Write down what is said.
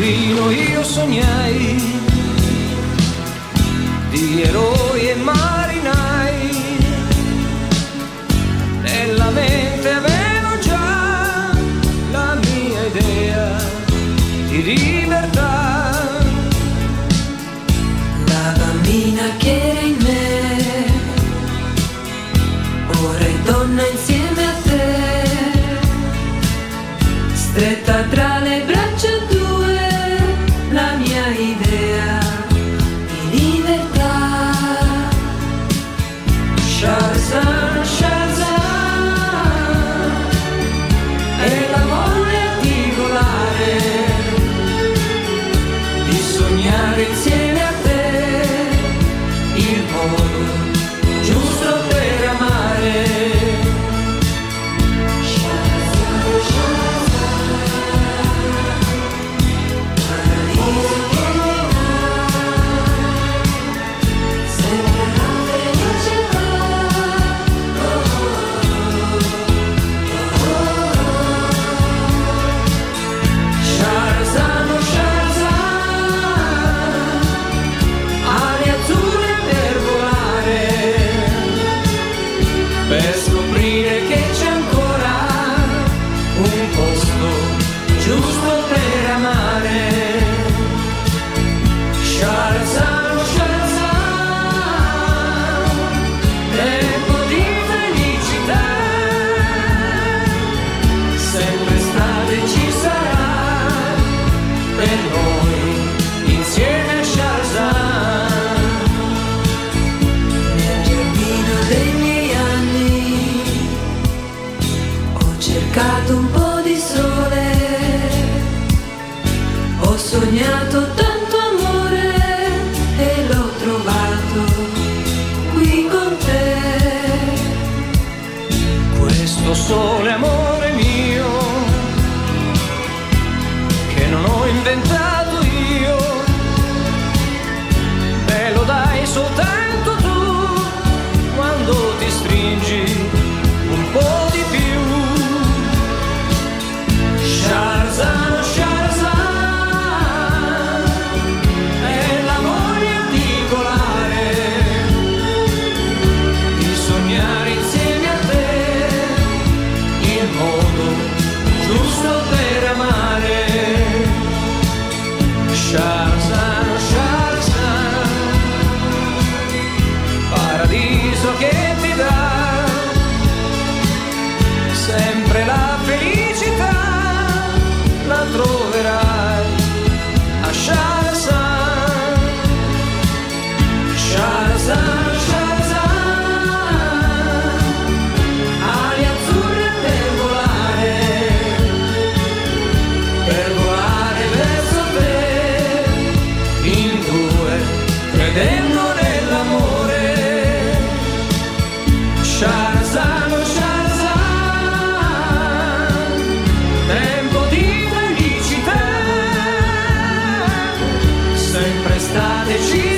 bambino io sognai di eroi e marinai, nella mente avevo già la mia idea di libertà. La bambina che era in me, ora è donna insieme a te, stretta tra le braccia tue, la mia idea di libertà. Shahrazad, Shahrazad, è la voglia di volare, di sognare insieme a te il modo giusto per amare. Per scoprire che c'è ancora un posto giusto per amare. Shahrazad, Shahrazad, tempo di felicità, sempre stato e ci sarà per noi insieme a Shahrazad. Nel giardino dei miei anni ho cercato un po' di sole, ho sognato tanto amore e l'ho trovato qui con te. Questo sole amore mio che non ho inventato io, me lo dai soltanto tu quando ti stringi un po' di più. Shahrazad, Shahrazad, è la voglia di volare, di sognare insieme a te il modo giusto per amare. Shahrazad, Shahrazad, paradiso che ti dà sempre la felicità, la troverai a Shahrazad. Shahrazad, Shahrazad, ali azzurre per volare verso te, in due, credendo nell'amore. Shahrazad, Shahrazad, tempo di felicità, sempre estate ci